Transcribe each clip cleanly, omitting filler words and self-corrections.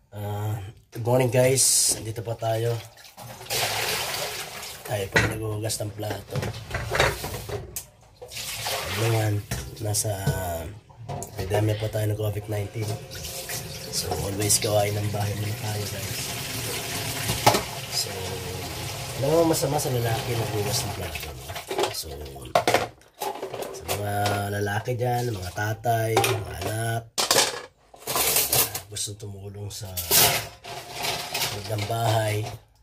Good morning guys, andito po tayo. Tayo po naghuhugas ng plato. Ngayon, nasa pandemya po tayo ng COVID-19. So always gawain ng bahay muna tayo guys. So alam mo masama sa lalaki naghuhugas ng plato. So sa mga lalaki dyan, mga tatay, mga anak, gusto tumulong sa loob ng bahay,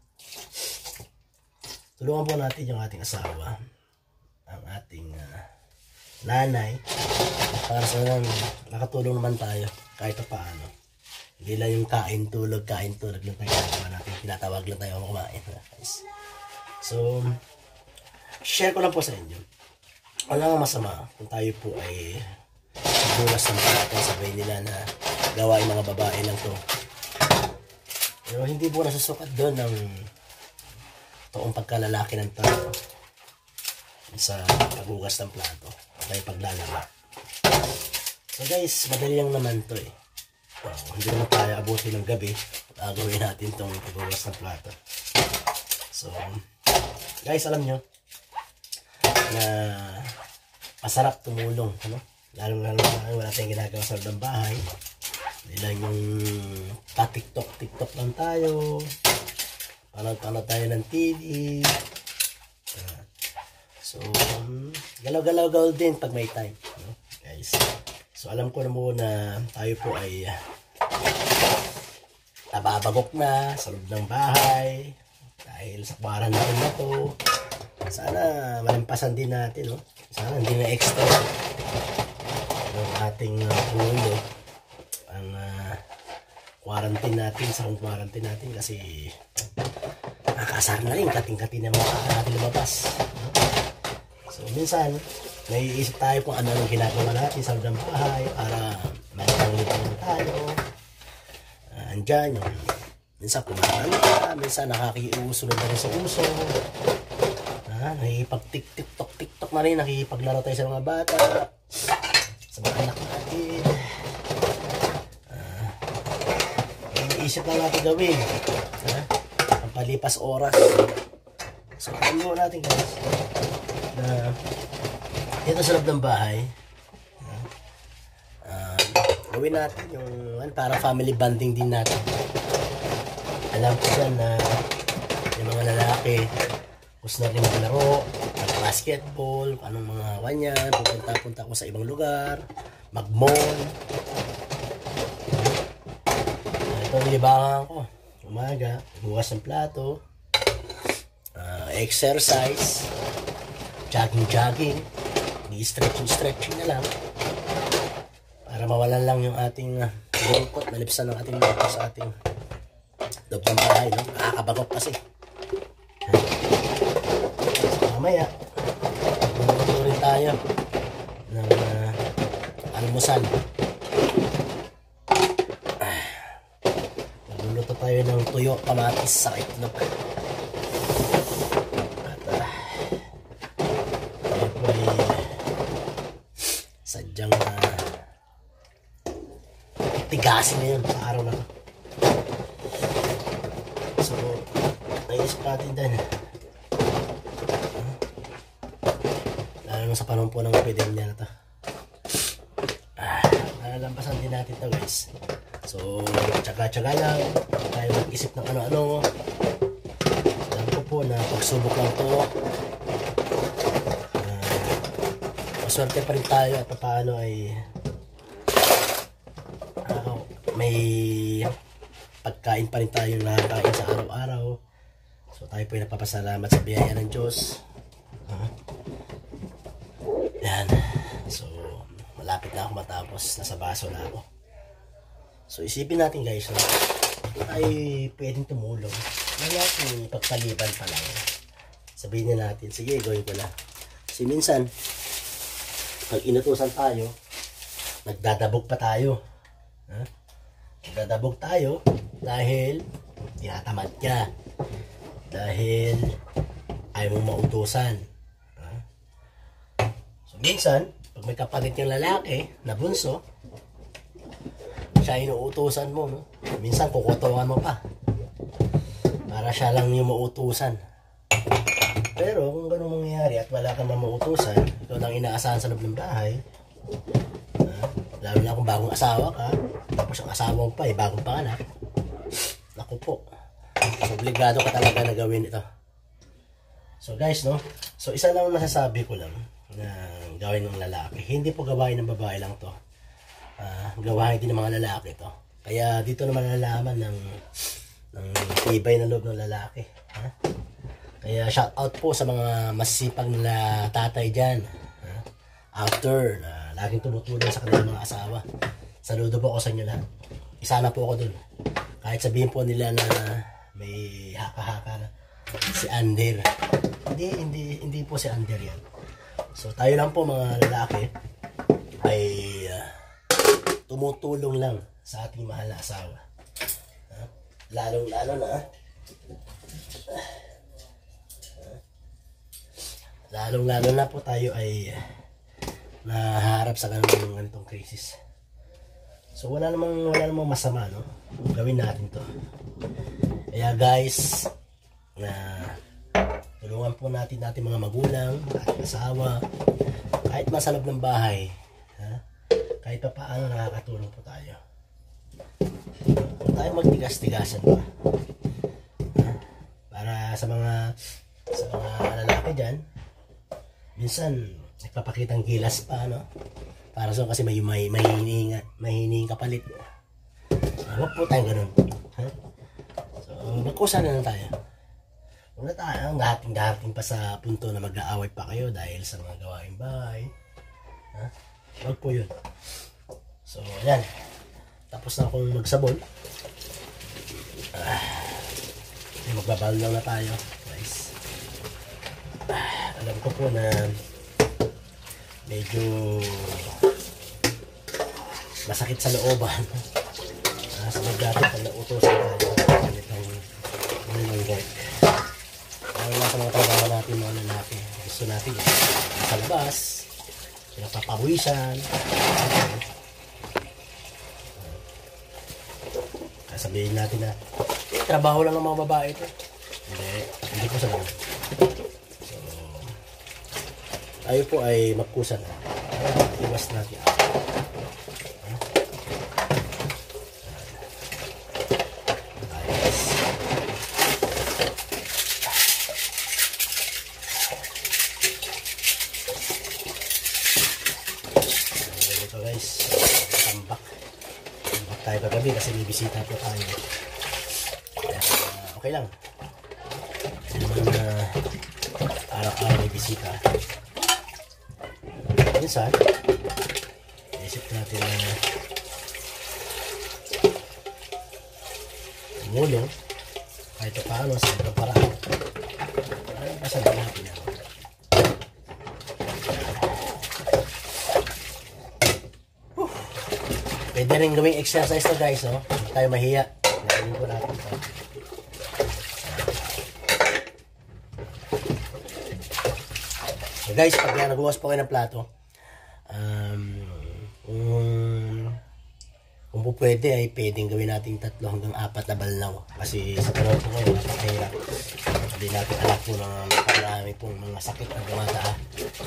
tulungan po natin yung ating asawa, ang ating nanay, para sa nakatulong naman tayo kahit paano. Hindi lang yung kain tulog lang tayo ginagawa natin, tinatawag lang tayo kumain. So share ko lang po sa inyo, wala nga masama kung tayo po ay bulas ng plato, sabihin nila na gawain mga babae lang to. Pero hindi po nasusukat doon ng toong pagkalalaki ng tao sa paghugas ng plato at paglalaba. So guys, madali lang naman to eh. Hindi naman tayo abutin ng gabi, gagawin natin tong paghugas ng plato. So guys, alam nyo na masarap tumulong, ano? Lalo wala tayong ginagawa sa loob ng bahay. Hindi lang yung pa-tiktok lang tayo, panood tayo ng TV. So galaw-galaw din pag may time, no? Guys, so alam ko na muna tayo po ay nababagok na sa loob ng bahay dahil sa quarantine na to. Sana malampasan din natin, no? Sana hindi na extra yung ating ulo ang quarantine natin, sa quarantine natin, kasi nakakasar na rin kating-kating na natin lumabas, no? So minsan naiisip tayo kung ano ang ginagawa natin sa loob ng bahay para magpangalitan tayo. Andyan yung minsan kumain ka, minsan nakikiuso na rin sa uso, nakikipag-tiktok na rin, nakikipaglaro tayo sa mga bata, sa mga anak natin. Iisip lang natin gawin, ang palipas oras. So alam natin guys na dito sa loob ng bahay, gawin natin yung para family bonding din natin. Alam ko dyan na yung mga lalaki gusto na rin maglaro, basketball, anong mga wanyan, pupunta ko sa ibang lugar, mag-mall. Ito ang libangan ko. Umaga, bukas ng plato, exercise, jogging, stretching na lang para mawalan lang yung ating lungkot, malipsan ng ating lungkot sa ating loob ng bahay, no? Nakakabagok kasi. Mamaya magluluto rin tayo ng almusal. Magluluto tayo ng tuyo, kamatis sa itlog. At tayo po ay sadyang tigasin na yun sa araw na to. So naisip natin din, sa panahon po ng epidemya na to, nalalampasan din natin to guys. So tsaga-tsaga lang, tayo mag-isip ng ano-ano. Alam ko po na pagsubok lang to, maswerte pa rin tayo at paano ay may pagkain pa rin tayo nakakain sa araw-araw. So tayo po ay napapasalamat sa biyaya ng Diyos. Yan. So malapit na ako matapos, nasa baso na ako. So isipin natin guys, no? Ay pwedeng tumulong, natin pagpaliban pa lang. Sabihin na natin, sige gawin ko na. Kasi minsan pag inutusan tayo, nagdadabog pa tayo, nagdadabog tayo dahil tinatamad ka, dahil ayaw mong mautusan. So minsan pag may kapatid yung lalaki na bunso, siya inuutusan mo, no? Minsan kukutukan mo pa. Para siya lang yung mautusan. Pero kung ganun mangyayari at wala kang mamautusan, ikaw nang inaasahan sa loob ng bahay, lalo na kung bagong asawa ka, tapos ang asawa mo pa bagong panganak, naku po, obligado ka talaga na gawin ito. So guys, no, so isa lang nasasabi ko lang na gawin ng lalaki, hindi po gawain ng babae lang to, gawain din ng mga lalaki to. Kaya dito naman nalalaman ng tibay na loob ng lalaki. Kaya shout out po sa mga masipag na tatay dyan, after na laging tumutulong sa kanilang mga asawa. Saludo po ako sa inyo lahat. Isa na po ako dun. Kahit sabihin po nila na may haka-haka na si Ander. Hindi po si Ander yan. So tayo lang po mga lalaki ay tumutulong lang sa ating mahal na asawa. Lalong-lalo na lalong-lalo na po tayo ay naharap sa ganitong crisis. So wala namang masama, no? Gawin natin to. Kaya guys, tulungan po natin mga magulang, ating asawa, kahit masalab ng bahay, kahit pa paano nakakatulong po tayo. Huwag tayo magtigas-tigasan pa. Para sa mga lalaki dyan, minsan nagpapakitang gilas pa, no? Para so kasi may hining kapalit. Huwag po tayong ganun. So magkusa na lang tayo. Huwag na tayo dahating pa sa punto na mag-aaway pa kayo dahil sa mga gawaing bahay. Huwag po yun. So ayan, tapos na akong magsabon. Magbabal lang na tayo, guys. Alam ko po na medyo masakit sa looban. Sa magdating pag nautosan tayo ganitong work. Lalo na sa mga trabaho natin mga lalaki. Gusto natin sa labas, pinapapawisan. Sabihin natin na trabaho lang ng mga babae ito. Hindi ko sabihin. So, tayo po ay magkusa na. Iwas natin. Ito guys, tambak tayo kagabi kasi may bisita po tayo. Okay lang. Naman na araw-araw may bisita. Minsan, isip natin na tumulong kahit paano sa ibang paraan. Ano pa sa natin ako? Pwede rin gawing exercise to guys, no? Hindi tayo mahiya. Nagawin ko natin ito. So guys, pag nagbukas po kayo ng plato, kung po pwede ay pwedeng gawin natin 3 hanggang 4 na balnaw. Kasi sa panahon po ngayon, napakahirap. Hindi natin alam po na marami pong mga sakit na dumadaan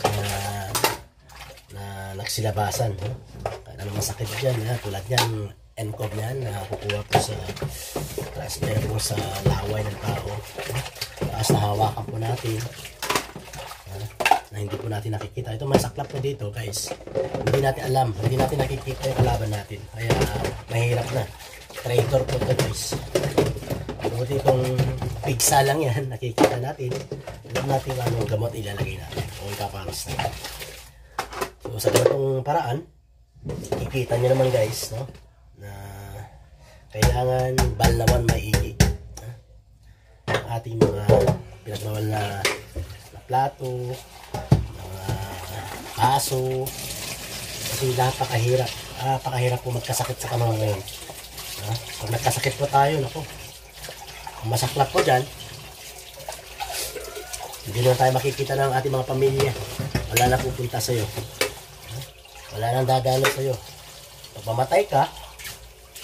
na nagsilabasan. No? Ano masakit dyan, tulad yan, NCOV yan, nakukuha po sa transfer po sa laway ng tao. Tapos nahawakan po natin na hindi po natin nakikita. Ito may saklap po dito guys. Hindi natin alam, hindi natin nakikita yung kalaban natin. Kaya mahirap na. Traitor po ito guys. Buti kung pigsa lang yan, nakikita natin. Alam natin anong gamot ilalagay natin o ipaparos natin. So sa ganitong paraan, kikita nyo naman guys, no? Na kailangan balnawan maigi ang ating mga pinagbawal na plato, mga paso, kasi napakahirap po magkasakit sa kamay ngayon. Pag nagkasakit po tayo, naku, kung masaklap po dyan, hindi na tayo makikita ng ating mga pamilya. Wala na pupunta sa'yo. Wala nang dadalo sa'yo. Pag mamatay ka,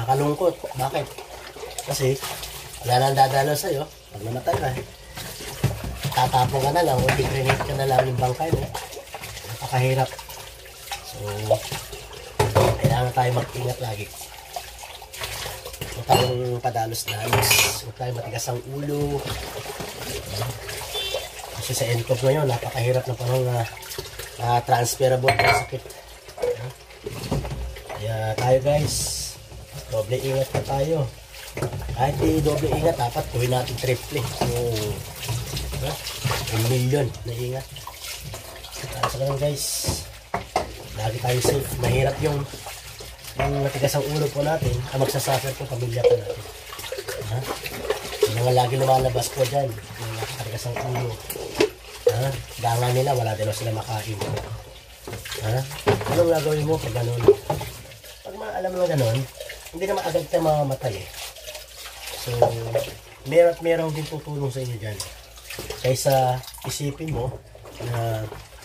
nakakalungkot. Bakit? Kasi wala nang dadalaw sa'yo. Pag namatay ka, tatapong ka na lang o i-grenade ka na lang yung bangkay mo. Napakahirap. So, kailangan tayo mag-ingat lagi. Huwag tayong padalos-dalos. Huwag tayong matigas ang ulo. Kasi sa NCOV ngayon, napakahirap na panahon na transferable ang sakit. Kaya tayo guys, doble ingat pa tayo. Kahit di doble ingat, dapat gawin natin triple. So, 1 million na ingat. Para sa ganun guys, lagi tayo safe. Mahirap yung matigas ang ulo po natin, ang magsasuffer po pamilya po natin. Yung mga lagi lumalabas po dyan, yung matigas ang ulo. Dangan nila, wala din sila makain. Anong gagawin mo pag ganun? Pag alam mo ganun, hindi naman agad tayo mamamatay eh. So, meron din tutulong sa inyo dyan. Kaysa isipin mo na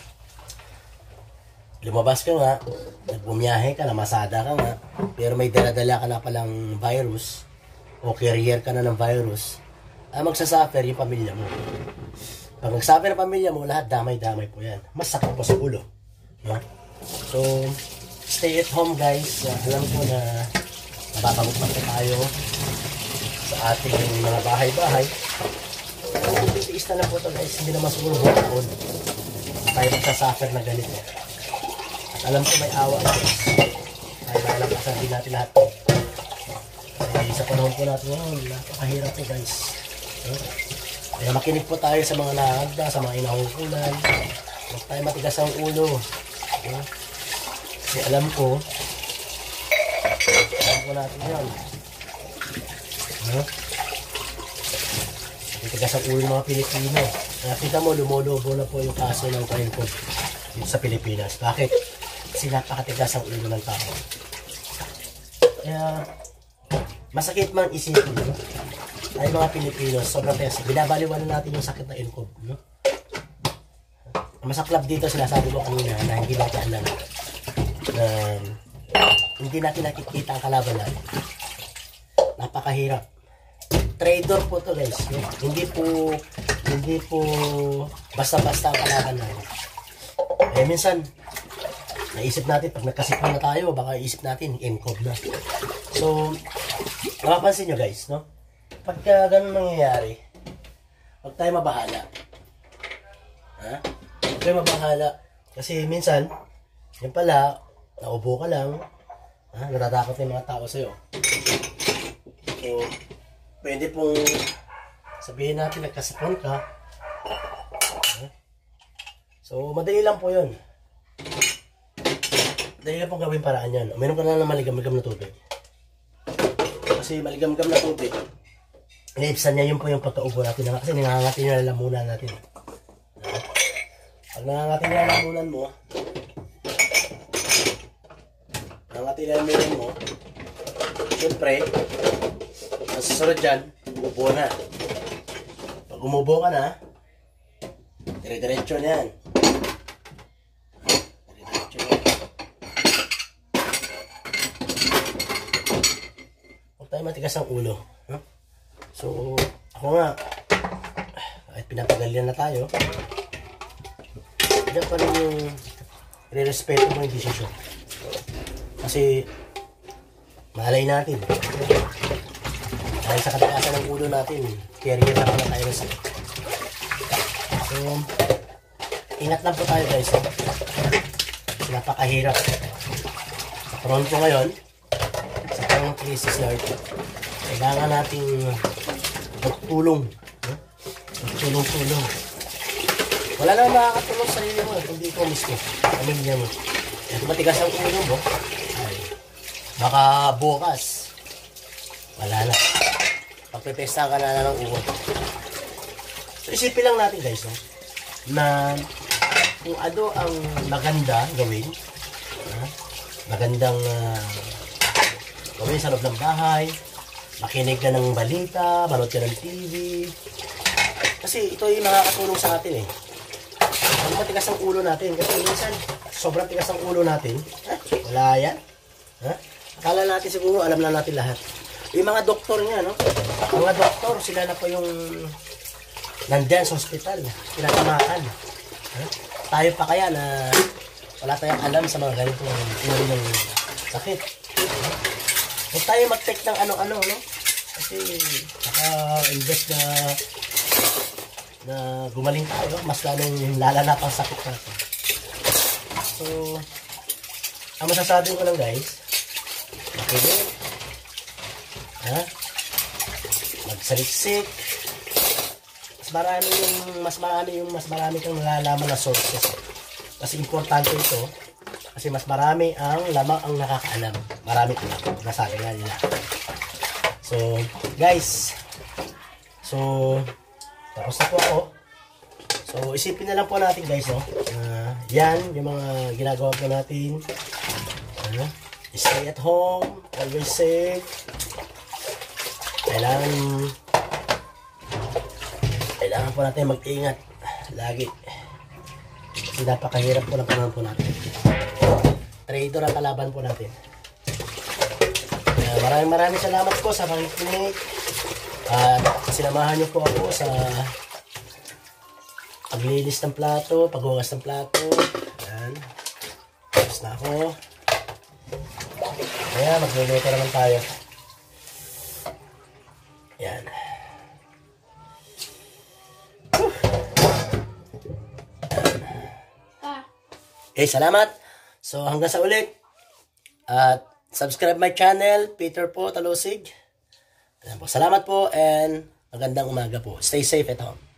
lumabas ka nga, nagbumiyahe ka, namasada ka nga, pero may dala-dala ka na palang virus o carrier ka na ng virus, magsasuffer yung pamilya mo. Pag nagsuffer ang pamilya mo, lahat damay-damay po yan. Mas sakit po sa ulo. No? So, stay at home guys. Alam ko na mapapagupag po tayo sa ating mga bahay-bahay. Tiis na lang po ito guys. Hindi naman siguro buwan tayo magsasuffer na ganito. At alam ko may awa guys. Tayo nalampasan din natin lahat po. Kasi sa panahon po natin ngayon, napakahirap po guys. Kaya makinig po tayo sa mga nakagda, sa mga inahukulan. Huwag tayo matigas ang ulo. Kasi alam ko natin yan. Matigas ang ulo ng mga Pilipino. Nakita mo, lumolobo na po yung kaso ng crime code dito sa Pilipinas. Bakit? Kasi napakatigas ang ulo ng tao. Kaya masakit man isipin, no? Ay mga Pilipino, sobrang tigas. Binabaliwan na natin yung sakit na NCOV, no? Masaklap dito, sinasabi ko kanina na hindi natin alam na hindi natin nakikita ang kalaban natin. Napakahirap. Trader po to guys, no? Hindi po basta-basta ang kalaban natin. Eh minsan naisip natin pag nagkasipon na tayo, baka isip natin NCOV na. So mapapansin nyo guys, no? Pagka ganun nangyayari, huwag tayo mabahala. Huwag tayo mabahala. Kasi minsan, yan pala, naubo ka lang, natatakot yung mga tao sa'yo. So, pwede pong sabihin natin nagkasipon ka. So, madali lang po yun. Madali lang pong gawin paraan yan. Uminom ka na ng maligam-ligam na tubig. Kasi maligam-ligam na tubig, iniipsan niya yun po yung pagkaubo natin. Kasi nangangati niya na lamunan natin. Pag nangangati niya na lamunan mo, siyempre, ang susunod dyan, umubo na. Pag umubo ka na, dire-diretso na yan. Dire-diretso na yan. Huwag tayo matigas ang ulo. So, ako nga, kahit pinapagalingan na tayo, hindi pa rin yung re-respeto mo yung desisyon. Kasi, malay natin. Dahil sa katakasan ng ulo natin, carrier na pala tayo sa. So, ingat lang po tayo guys. Napakahirap. Sa front po ngayon, sa parang crisis na ito, kailangan nating magtulong. Magtulong-tulong. Wala lang makakatulong sa sarili mo, hindi ko mismo. Pamilya mo. Kaya matigas ang ulo mo, ay, baka bukas, wala na. Pagpipesta ka na ng uwan. So isipin lang natin guys, na kung ano ang maganda gawin, magandang gawin sa loob ng bahay, makinig ka ng balita, manood ka ng TV. Kasi ito yung makakatulong sa atin eh. Ano matigas ang ulo natin? Kasi minsan, sobrang tigas ang ulo natin. Wala yan. Akala natin siguro, alam na natin lahat. Yung mga doktor niya, no? Mga doktor, sila na po yung nandyan sa hospital. Pinatamakan. Tayo pa kaya na wala tayong alam sa mga ganitong uri ng sakit. Huwag tayo mag-take ng ano-ano, no? Kasi, imbes na gumaling tayo, mas lalong lalala pang sakit natin. So, ang masasabi ko lang guys, makinig, magsaliksik, mas marami kang nalalaman na sources. Kasi importante ito, kasi mas marami ang lamang ang nakakaalam. Marami ko nasabi nga nila. So, guys, tapos na po ako. So, isipin na lang po natin guys, no? Yan, yung mga ginagawa po natin. Stay at home, always safe. Kailangan po natin mag-ingat lagi. Kasi napakahirap po ng panahon po natin. Traitor ang kalaban po natin. Maraming salamat po sa pakikinig. At sinamahan niyo po ako sa paglinis ng plato, paghugas ng plato. Yan. Tapos na ako. Kaya magluluto naman tayo. Yan. Salamat. So hanggang sa ulit. At subscribe my channel, Peter po Talusig. Ayan po. Salamat po and magandang umaga po. Stay safe at home.